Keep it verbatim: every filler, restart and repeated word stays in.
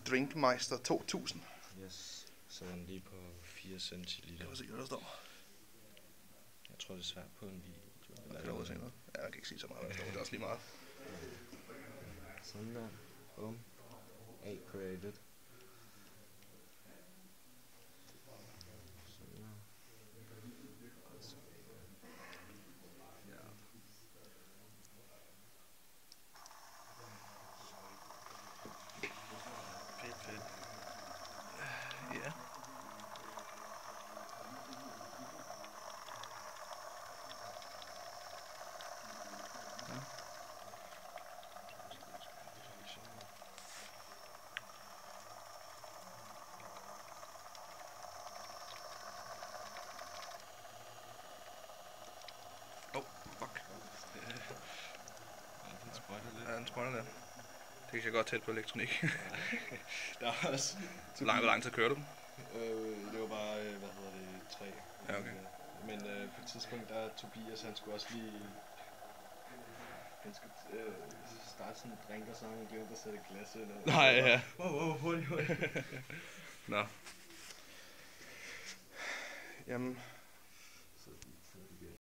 Drinkmeister to tusind. Yes, så er den lige på fire centiliter. Kan du se, hvad der står? Jeg tror, det er svært på en video. Jeg kan se noget. Ja, jeg kan ikke sige så meget, hvad der står. Det er også lige meget. Sådan der. Bum. A created. Sådan der. Ja. Fedt, fedt. Ja. Oh, fuck. Ja, den sprøjter lidt. Ja, den sprøjter lidt. Det kan jeg godt tæt på elektronik. Der er også... Hvor lang, hvor lang tid kører du den? Øh, det var bare, øh, hvad hedder det, tre. Ja, okay. Men øh, på et tidspunkt, der er Tobias, han skulle også lige... Han skulle øh, starte sådan en drink, og så han glemte at sætte glas ind. Og Nej, ja. Wow, wow, hurtigt, hurtigt. Nå. Jamen,